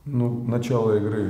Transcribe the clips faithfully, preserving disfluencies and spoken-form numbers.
Ну, начало игры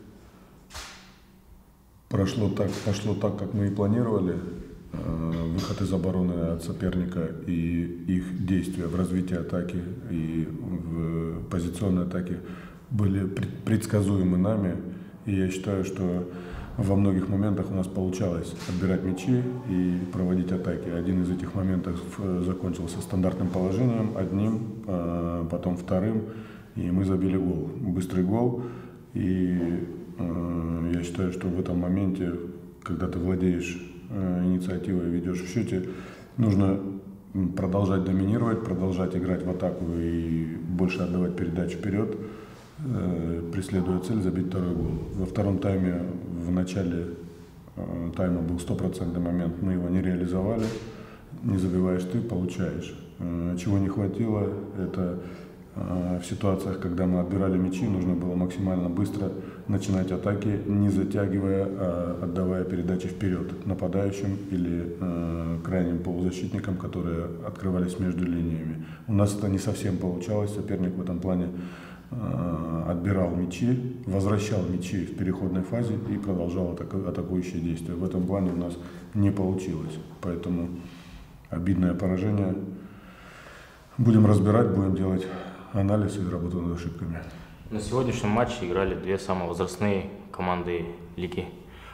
прошло так, пошло так, как мы и планировали. Выход из обороны от соперника и их действия в развитии атаки и в позиционной атаке были предсказуемы нами. И я считаю, что во многих моментах у нас получалось отбирать мячи и проводить атаки. Один из этих моментов закончился стандартным положением, одним, потом вторым, и мы забили гол. Быстрый гол. И я считаю, что в этом моменте, когда ты владеешь инициативой, ведешь в счете, нужно продолжать доминировать, продолжать играть в атаку и больше отдавать передачу вперед, преследуя цель забить второй гол. Во втором тайме, в начале тайма был стопроцентный момент, мы его не реализовали. Не забиваешь ты, получаешь. Чего не хватило, это в ситуациях, когда мы отбирали мячи, нужно было максимально быстро начинать атаки, не затягивая, а отдавая передачи вперед нападающим или э, крайним полузащитникам, которые открывались между линиями. У нас это не совсем получалось, соперник в этом плане э, отбирал мячи, возвращал мячи в переходной фазе и продолжал атаку, атакующие действия. В этом плане у нас не получилось, поэтому обидное поражение. Будем разбирать, будем делать анализ и работу над ошибками. На сегодняшнем матче играли две самые возрастные команды лиги.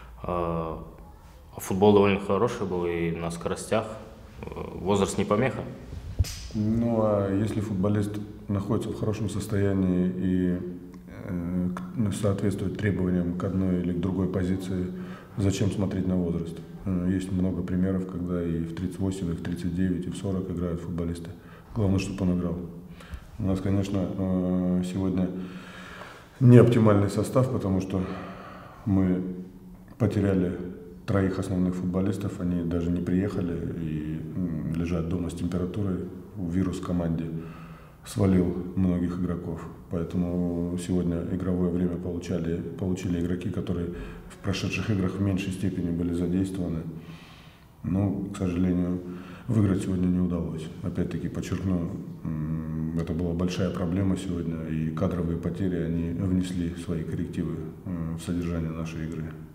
Футбол довольно хороший был и на скоростях. Возраст не помеха? Ну, а если футболист находится в хорошем состоянии и э, соответствует требованиям к одной или к другой позиции, зачем смотреть на возраст? Есть много примеров, когда и в тридцать восемь, и в тридцать девять, и в сорок играют футболисты. Главное, чтобы он играл. У нас, конечно, сегодня не оптимальный состав, потому что мы потеряли троих основных футболистов, они даже не приехали и лежат дома с температурой. Вирус в команде свалил многих игроков, поэтому сегодня игровое время получали, получили игроки, которые в прошедших играх в меньшей степени были задействованы. Но, к сожалению, выиграть сегодня не удалось. Опять-таки подчеркну, это была большая проблема сегодня, и кадровые потери, они внесли свои коррективы в содержание нашей игры.